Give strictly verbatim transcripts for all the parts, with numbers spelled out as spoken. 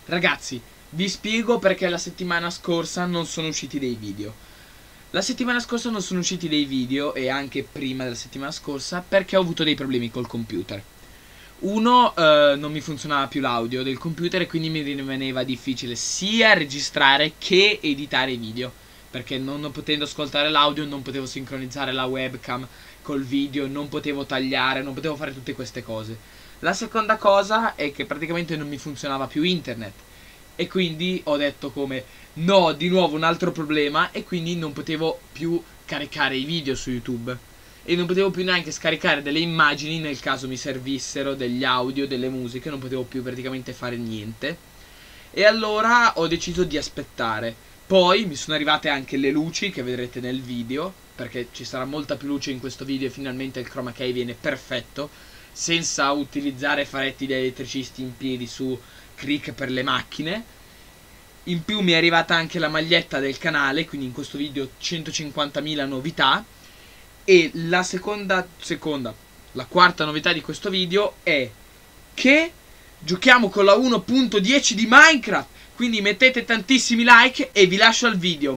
Ragazzi, vi spiego perché la settimana scorsa non sono usciti dei video. La settimana scorsa non sono usciti dei video, e anche prima della settimana scorsa, perché ho avuto dei problemi col computer. Uno, eh, non mi funzionava più l'audio del computer e quindi mi rimaneva difficile sia registrare che editare i video, perché non potendo ascoltare l'audio non potevo sincronizzare la webcam col video, non potevo tagliare, non potevo fare tutte queste cose. La seconda cosa è che praticamente non mi funzionava più internet, e quindi ho detto come no, di nuovo un altro problema, e quindi non potevo più caricare i video su YouTube e non potevo più neanche scaricare delle immagini nel caso mi servissero, degli audio, delle musiche, non potevo più praticamente fare niente. E allora ho deciso di aspettare. Poi mi sono arrivate anche le luci che vedrete nel video, perché ci sarà molta più luce in questo video e finalmente il chroma key viene perfetto, senza utilizzare faretti da elettricisti in piedi su Crick per le macchine. In più mi è arrivata anche la maglietta del canale, quindi in questo video centocinquantamila novità. E la seconda, seconda, la quarta novità di questo video è che giochiamo con la uno punto dieci di Minecraft. Quindi mettete tantissimi like e vi lascio al video.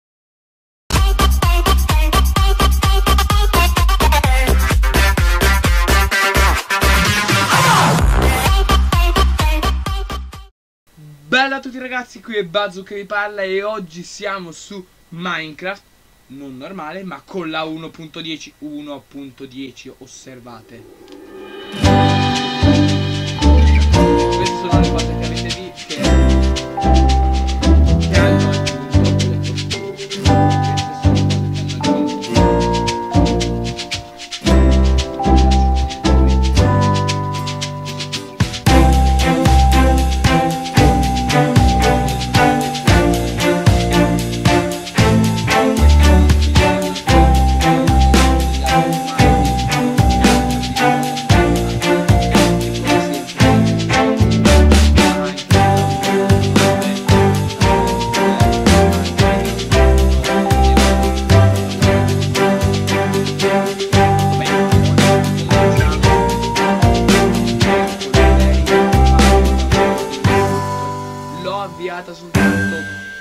Bella a tutti ragazzi, qui è Bazzu che vi parla e oggi siamo su Minecraft, non normale, ma con la uno punto dieci, uno punto dieci, osservate. Queste sono le cose che avete visto, che, che hanno aggiunto le costruzioni. Queste sono le cose che hanno avviata soltanto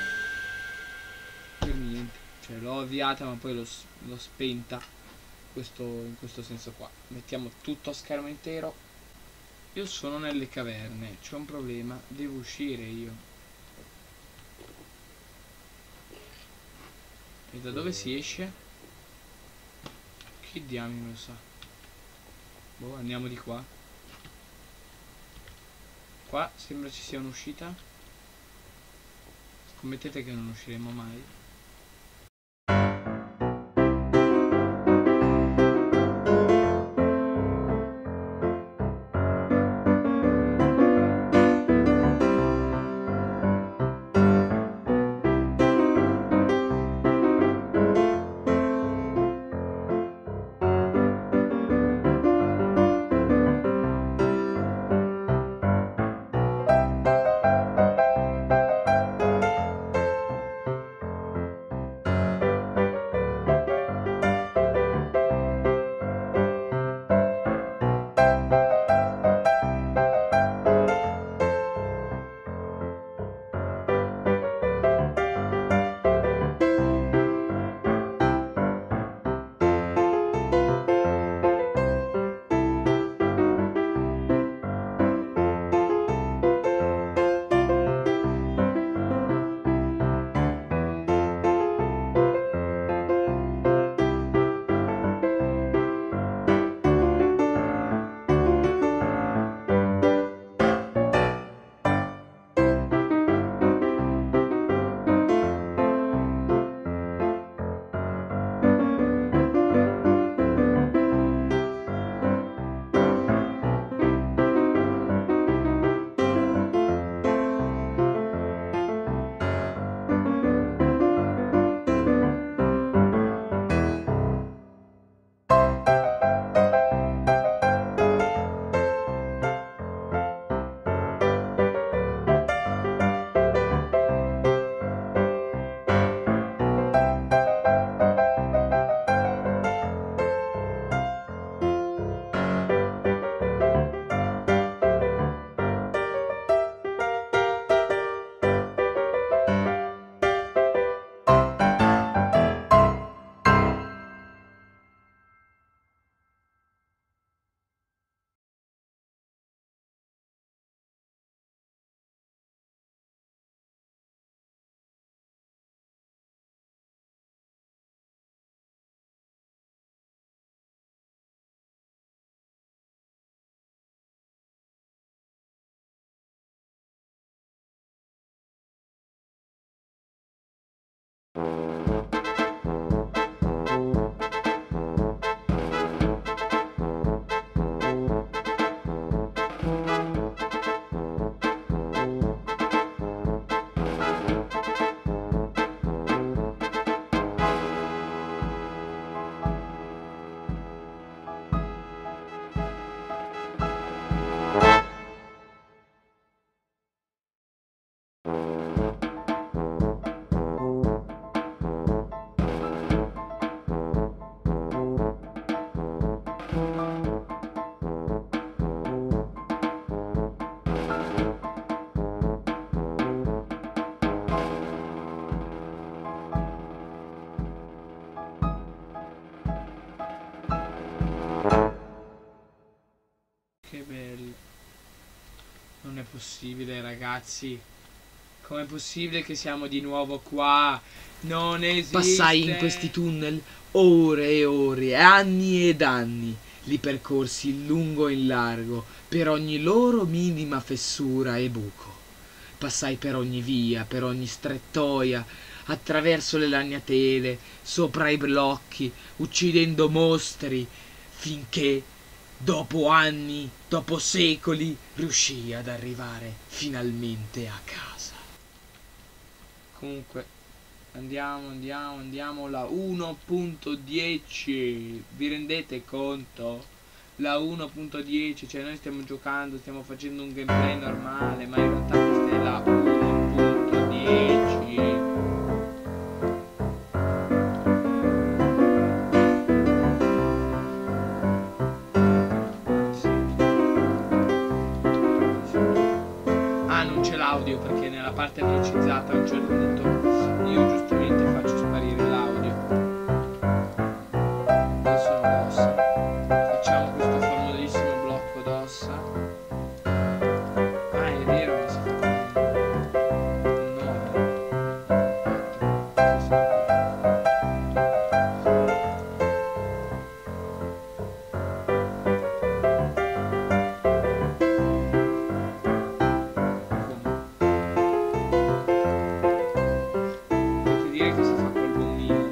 per niente, cioè l'ho avviata ma poi l'ho spenta, questo, in questo senso qua. Mettiamo tutto a schermo intero. Io sono nelle caverne, c'è un problema, devo uscire io. E da dove si esce? Che diamine lo sa. Boh, andiamo di qua. Qua sembra ci sia un'uscita. Scommettete che non usciremo mai. Che bello. Non è possibile, ragazzi. Com'è possibile che siamo di nuovo qua? Non esiste. Passai in questi tunnel ore e ore, anni ed anni. Li percorsi in lungo e in largo, per ogni loro minima fessura e buco. Passai per ogni via, per ogni strettoia, attraverso le ragnatele, sopra i blocchi, uccidendo mostri, finché, dopo anni, dopo secoli, riuscii ad arrivare finalmente a casa. Comunque, andiamo, andiamo, andiamo. La uno punto dieci. Vi rendete conto? La uno punto dieci, cioè noi stiamo giocando, stiamo facendo un gameplay normale, ma in realtà questa è la uno punto dieci. Ah, non c'è l'audio perché nella parte velocizzata a un certo punto io giustamente faccio sparire l'audio. Adesso sono d'ossa. Facciamo questo famosissimo blocco d'ossa. Ah, è vero, ma si fa con nove, otto, sì, sì. Potete dire che si fa col bombino.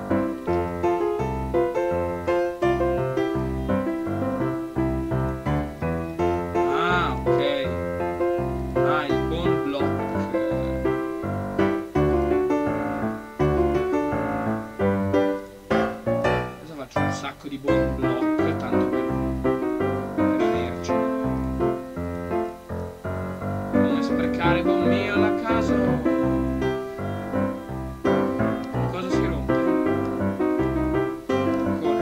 Ah, ok. Ah, il bone block. Adesso faccio un sacco di bone block, tanto per, per averci. Come sprecare bombino alla caso. Cosa si rompe? Ancora.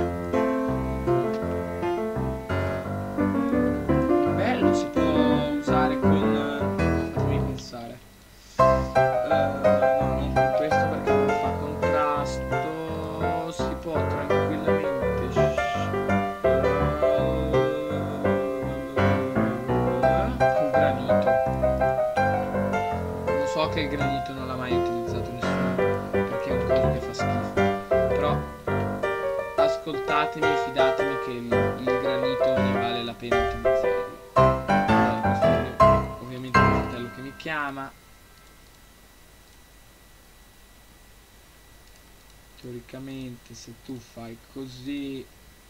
Bello, si può usare con... fatemi pensare. Eh, no, non con questo perché non fa contrasto. Si può tranquillamente... Col granito. Lo so che il granito non l'ha mai utilizzato nessuno, perché è un coso che fa schifo. Però ascoltatemi e fidatemi che il, il granito ne vale la pena utilizzarlo. Allora, questo è ovviamente mio fratello che mi chiama. Teoricamente se tu fai così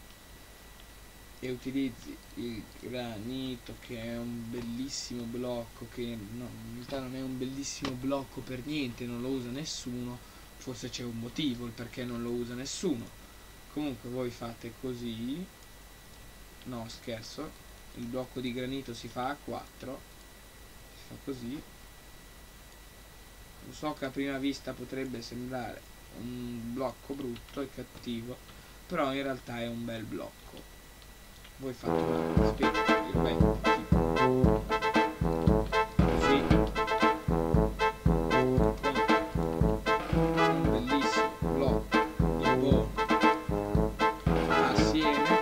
e utilizzi il granito, che è un bellissimo blocco, che no, in realtà non è un bellissimo blocco per niente, non lo usa nessuno, forse c'è un motivo il perché non lo usa nessuno. Comunque voi fate così, no scherzo, il blocco di granito si fa a quattro, si fa così. Lo so che a prima vista potrebbe sembrare un blocco brutto e cattivo, però in realtà è un bel blocco. Voi fate una specie di robetto tipo così, con un bellissimo blocco di bone assieme,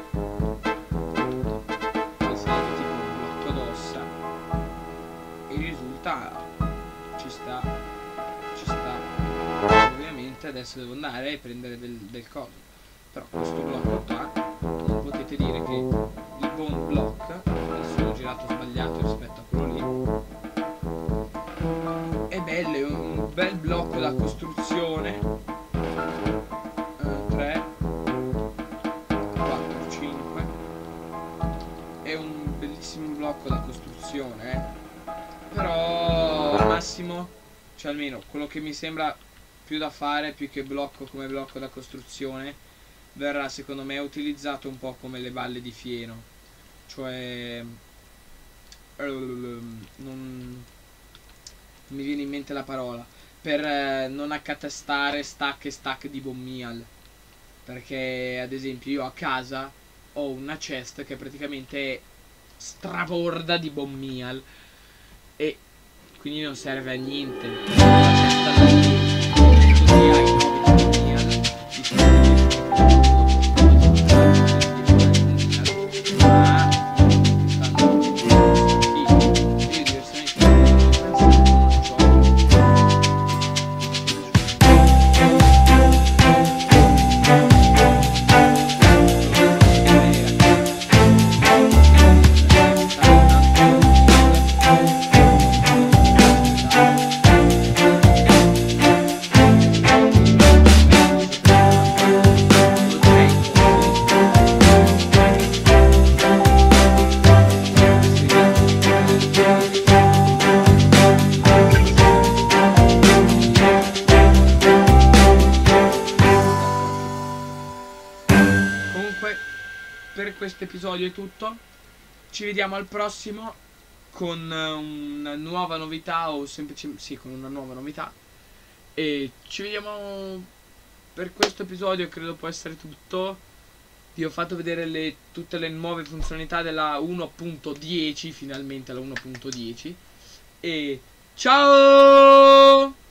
assieme tipo un blocco d'ossa, e il risultato ci sta, ci sta. Ovviamente adesso devo andare e prendere del, del coso, però questo blocco qua non potete dire che il bone block, adesso ho girato sbagliato rispetto a quello lì, è bello, è un bel blocco da costruzione. tre quattro cinque. È un bellissimo blocco da costruzione, eh. Però al massimo, cioè almeno quello che mi sembra più da fare, più che blocco come blocco da costruzione, verrà secondo me utilizzato un po' come le balle di fieno. Cioè non mi viene in mente la parola, per eh, non accatastare stack e stack di bone meal, perché ad esempio io a casa ho una chest che praticamente è straborda di bone meal e quindi non serve a niente. La cesta da così hai nove bone meal di per questo episodio è tutto. Ci vediamo al prossimo con una nuova novità, o semplicemente sì, con una nuova novità. E ci vediamo per questo episodio, credo può essere tutto. Vi ho fatto vedere le, tutte le nuove funzionalità della uno punto dieci, finalmente la uno punto dieci. E ciao!